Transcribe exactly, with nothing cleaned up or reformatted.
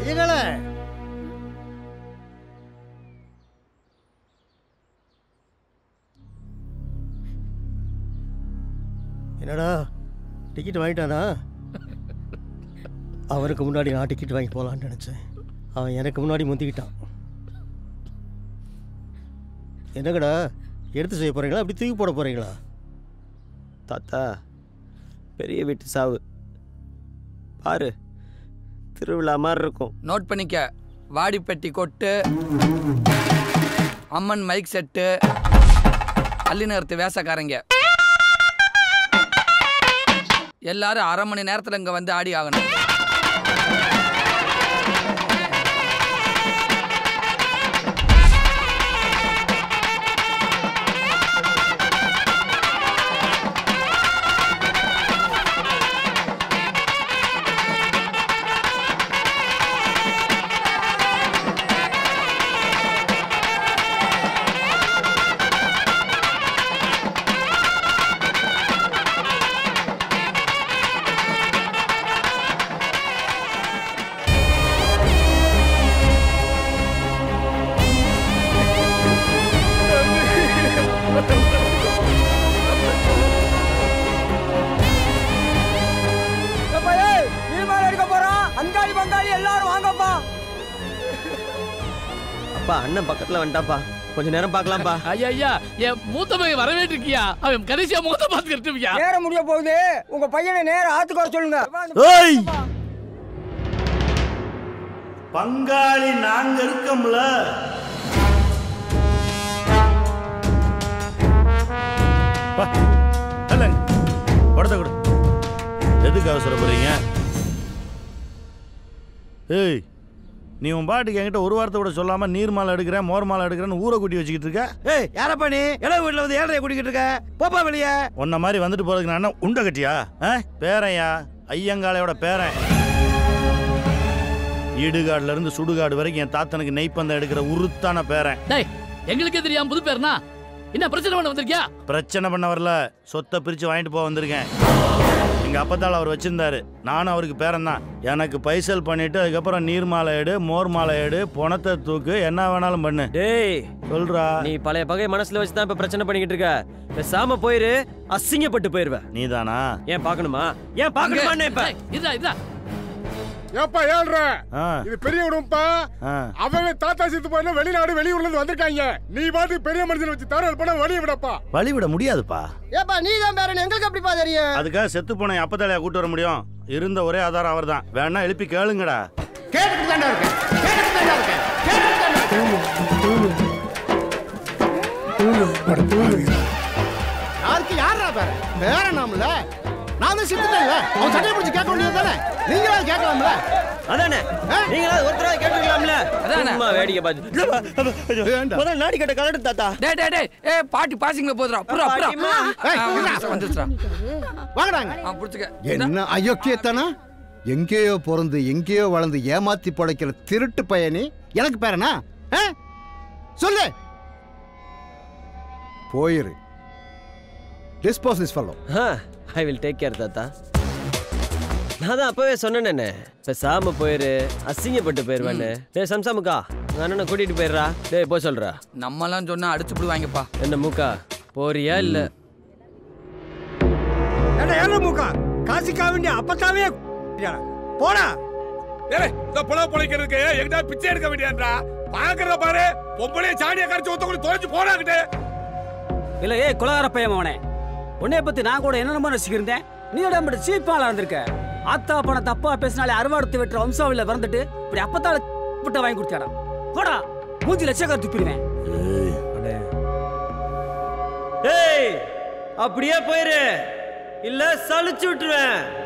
ஐயங்களே என்னடா டிக்கெட் வாங்கிட்டானா? அவருக்கு முன்னாடி நான் டிக்கெட் வாங்கி போகலான்னு நினச்சேன். அவன் எனக்கு முன்னாடி முந்திக்கிட்டான். என்னங்கடா எடுத்து செய்ய போகிறீங்களா அப்படி தூக்கி போட போகிறீங்களா? தாத்தா பெரிய வீட்டு சாவு பாரு, திருவிழா மாதிரி இருக்கும். நோட் பண்ணிக்க. வாடிப்பெட்டி கொட்டு, அம்மன் மைக் செட்டு, அள்ளிநகரத்து வேசக்காரங்க எல்லாரும் அரை மணி நேரத்தில் இங்கே வந்து ஆடி ஆகணும். அண்ணன் பக்கத்துல வந்துட்டாப்பா, கொஞ்ச நேரம் பார்க்கலாம்ப்பா. ஐயா ஐயா என் மூத்த பையன் வரவேற்று இருக்கியா? அவன் கடைசியா முகத்தை பார்த்துக்கிட்டு நேர முடிய போகுது. உங்க பையனை நேர ஆத்துக்கு வர சொல்லுங்க. ஏய் பங்காளி நாங்க இருக்கோம்ல. படத்தை கொடு. எதுக்கு அவசரப்படுறீங்க? ஏய் நீ உன் பாட்டுக்கு என்கிட்ட ஒரு வாரத்தை கூட சொல்லாம நீர் மாலை எடுக்கிறேன் மோர் மாலை எடுக்கிறேன்னு ஊரை கூட்டி வச்சுக்கிட்டு இருக்க. ஏய் யாரப்பா நீ? இளவு வீட்டுல வந்து ஏழரை கூட்டிக்கிட்டு இருக்க. போப்பா வெளியே. உன்ன மாதிரி வந்துட்டு போறதுக்கு நான் என்ன உண்டை கட்டியா? பேரையா ஐயங்காளையோட பேரன். ஈடுகாடுல இருந்து சுடுகாடு வரைக்கும் என் தாத்தனுக்கு நெய்ப்பந்தம் எடுக்கிற உருத்தான பேரன். எங்களுக்கே தெரியாம புது பேர்னா என்ன பிரச்சனை பண்ண வந்திருக்கியா? பிரச்சனை பண்ண வரல, சொத்தை பிரிச்சு வாங்கிட்டு போக வந்திருக்கேன். எங்க அப்பத்தால் அவர் வச்சிருந்தாரு, நானும் அவருக்கு பேரன் தான். எனக்கு பைசல் பண்ணிட்டு அதுக்கப்புறம் நீர் மாலை எடு மோர் மாலை எடு பணத்தை தூக்கு என்ன வேணாலும் பண்ணு. டேய் சொல்றா, நீ பழைய பகை மனசுல வச்சுதான் இப்ப பிரச்சனை பண்ணிக்கிட்டு இருக்க. பேசாம போயிரு, அசிங்கப்பட்டு போயிருவ. நீதானா? ஏன் பாக்கணுமா? ஏன் பாக்கணுமா? இப்ப இதா இதா ஏப்பா ஏழ்ற இது பெரிய உடம்பா. அவன் தாத்தா சித்து போய் வெளிநாடு வெளியூர்ல இருந்து வந்திருக்காங்க. நீ பாட்டு பெரிய மனுஷன் வச்சு தரல் பண்ண வழி விடப்பா. வழி விட முடியாதுப்பா. ஏப்பா நீ தான் பேரன், எங்களுக்கு எப்படிப்பா தெரியும்? அதுக்காக செத்து போன அப்பத்தாலையா கூட்டு வர முடியும்? இருந்த ஒரே ஆதாரம் அவர் தான். வேணா எழுப்பி கேளுங்கடா. கேட்டுட்டு தாண்டா இருக்கேன், கேட்டுட்டு தாண்டா இருக்கேன், கேட்டுட்டு தாண்டா இருக்கேன். யாருக்கு யாரா பேரன்? பேரன் நாமல நான் தான் சித்துட்டேன்ல. அவன் சட்டையை பிடிச்சி கேட்க வேண்டியது தானே? நீங்களாவது கேட்கலாம்ல. அதானே நீங்களாவது ஒருத்தராவது கேட்டுக்கலாம்ல. அதானே வேடிக்கை பார்த்து முதல்ல நாடி கட்ட கலட்டு தாத்தா. டேய் டேய் டேய் ஏ பாட்டி பாசிங்ல போதுடா. புறா புறா வந்துச்சுடா. வாங்கடாங்க. ஆ புடிச்சுக்க. என்ன அயோக்கியத்தனா? எங்கேயோ பிறந்து எங்கேயோ வளர்ந்து ஏமாத்தி படைக்கிற திருட்டு பையனி எனக்கு பேரனா? சொல்லு. போயிரு. Dispose this fellow. I will take care தாத்தா. நான் தான் அப்பவே சொன்னேன்னு, பேசாம போயிரு, அசிங்கப்பட்டு போயிருவேன்னு. டேய் சம்சாமுக்கா அண்ணனை கூட்டிட்டு போயிடுறா. டேய் போய் சொல்றா. நம்மலாம் சொன்னா அடிச்சு விடுவாங்கப்பா. என்ன மூக்கா போறியா இல்ல? ஏழை மூக்கா காசிக்கா வேண்டிய அப்பத்தாவே போடா. ஏய் இந்த புல பொளைக்கிறதுக்கு எங்கடா பிச்சை எடுக்க வேண்டியன்றா? பாக்குறத பாரு, பொம்பளைய சாடிய கரைச்சு ஒத்த கூட தொலைச்சு போடாக்கிட்டே. இல்ல ஏய் குலகார பையன் அவனே, உன்னைய பத்தி நான் கூட என்னென்னமோ ரசிக்கிறேன். நீ உடம்பு சீப்பாலா இருந்திருக்க. ஆத்தா பண தப்பா பேசினாலே அறுவாடுத்து வெட்டுற வம்சாவில பிறந்துட்டு இப்படி அப்பத்தால புட்ட வாங்கி கொடுத்தாடா. போடா மூஞ்சி லட்சக்கார துப்பிடுவேன். ஏய் அப்படியே போயிரு, இல்ல சலிச்சு விட்டுருவேன்.